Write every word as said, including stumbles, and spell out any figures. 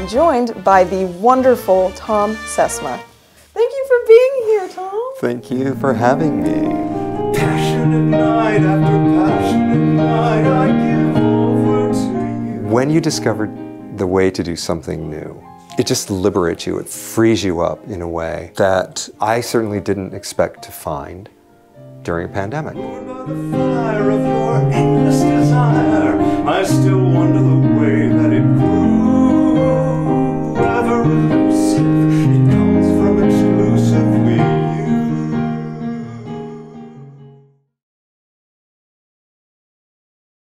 joined by the wonderful Thom Sesma. Thank you for being here, Thom. Thank you for having me. Passionate night after passionate night, I give over to you. When you discovered the way to do something new, it just liberates you, it frees you up in a way that I certainly didn't expect to find during a pandemic. Born by the fire of your endless desire, I still wonder the way that